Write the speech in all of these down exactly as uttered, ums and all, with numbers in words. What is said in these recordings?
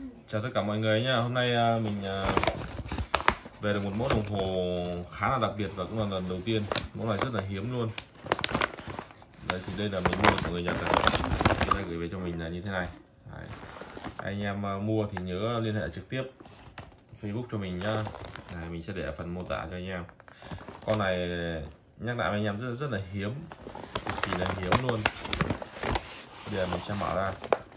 Chào tất cả mọi người nhá. Hôm nay mình về được một mẫu đồng hồ khá là đặc biệt và cũng là lần đầu tiên. Mẫu này rất là hiếm luôn. Đấy thì đây là mình mua của người Nhật này. Người ta gửi về cho mình là như thế này. Đấy. Anh em mua thì nhớ liên hệ trực tiếp Facebook cho mình nhá. Đấy, mình sẽ để ở phần mô tả cho anh em. Con này nhắc lại với anh em rất rất là hiếm, cực kỳ là hiếm luôn. Bây giờ mình sẽ mở ra.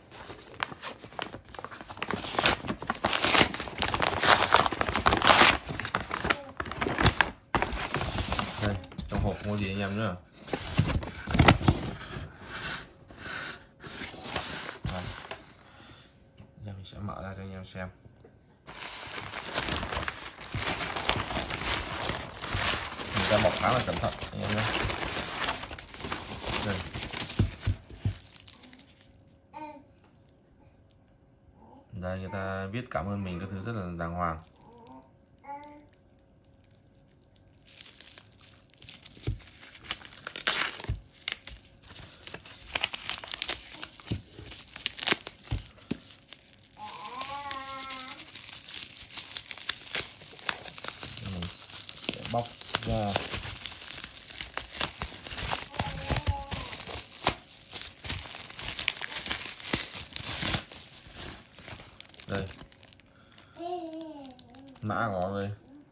Đây, trong hộp không có gì anh em nữa. Đây. Giờ mình sẽ mở ra cho anh em xem. Mình ra bọc khá là cẩn thận anh em nhé. Đây. Đây, người ta viết cảm ơn mình các thứ rất là đàng hoàng. Mình sẽ bóc ra. Đây, mã của nó đây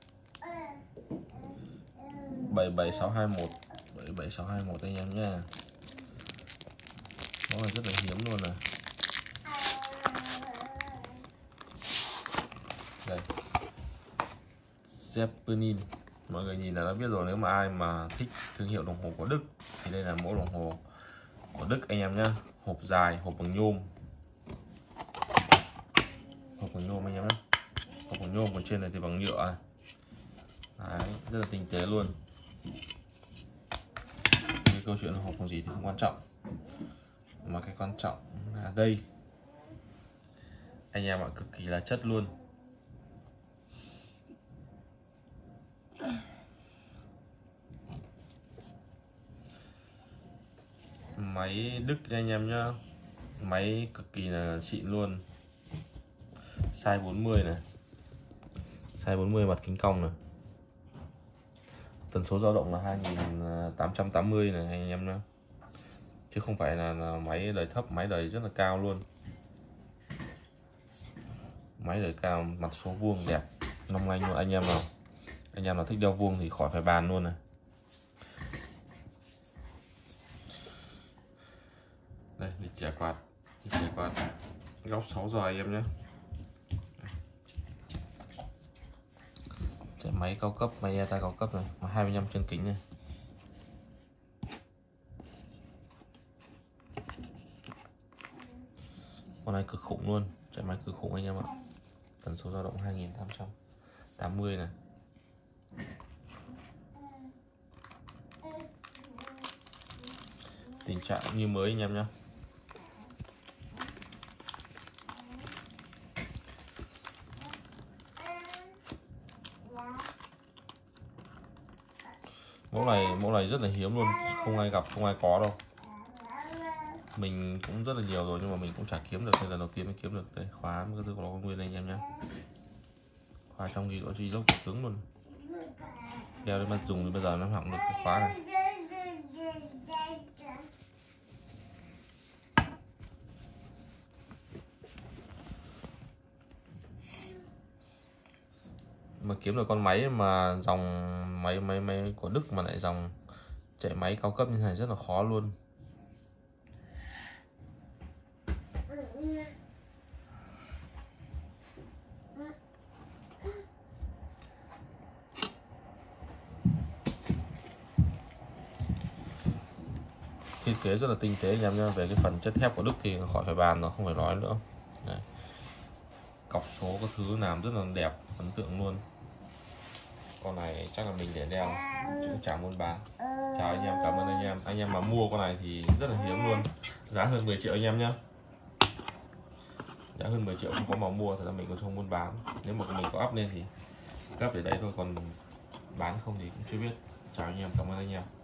bảy bảy sáu hai một bảy bảy sáu hai một anh em nhé. Nó là rất là hiếm luôn này. Đây, Zeppelin, mọi người nhìn là đã biết rồi. Nếu mà ai mà thích thương hiệu đồng hồ của Đức thì đây là mẫu đồng hồ của Đức anh em nhé. Hộp dài, hộp bằng nhôm, hộp bằng nhôm anh em nhé. Hộp bằng nhôm, còn trên này thì bằng nhựa này. Đấy, rất là tinh tế luôn. Cái câu chuyện hộp bằng gì thì không quan trọng, mà cái quan trọng là đây anh em ạ, cực kỳ là chất luôn. Máy Đức anh em nhá, máy cực kỳ là xịn luôn. Size bốn mươi này, size bốn mươi mặt kính cong này. Tần số dao động là hai nghìn tám trăm tám mươi này anh em nhé, chứ không phải là, là máy đời thấp, máy đời rất là cao luôn. Máy đời cao, mặt số vuông đẹp, long lanh luôn anh em nào. Anh em nào thích đeo vuông thì khỏi phải bàn luôn này. Đây, lịch chẻ quạt, lịch chẻ quạt góc sáu giờ anh em nhé. Chạy máy cao cấp, máy e ta cao cấp này, hai mươi lăm chân kính này. Con này cực khủng luôn, chạy máy cực khủng anh em ạ. Tần số dao động hai nghìn tám trăm tám mươi này. Tình trạng như mới anh em nhé. Mẫu này mẫu này rất là hiếm luôn, không ai gặp, không ai có đâu. Mình cũng rất là nhiều rồi nhưng mà mình cũng chả kiếm được, đây là đầu tiên mới kiếm được. Đây, khóa cái thứ của nó nguyên anh em nhé. Khóa trong gì có gì lốc cứng luôn. Đeo đến mà dùng thì bây giờ nó hỏng được cái khóa này. Mà kiếm được con máy mà dòng máy máy máy của Đức mà lại dòng chạy máy cao cấp như này rất là khó luôn. Thiết kế rất là tinh tế anh em nhé. Về cái phần chất thép của Đức thì khỏi phải bàn rồi, không phải nói nữa. Đấy. Cọc số các thứ làm rất là đẹp, ấn tượng luôn. Con này chắc là mình để đeo chứ chả muốn bán. Chào anh em, cảm ơn anh em. Anh em mà mua con này thì rất là hiếm luôn. Giá hơn mười triệu anh em nhé. Giá hơn mười triệu không có mà mua, thật ra mình còn không muốn bán. Nếu mà mình có up lên thì cấp để đấy thôi, còn bán không thì cũng chưa biết. Chào anh em, cảm ơn anh em.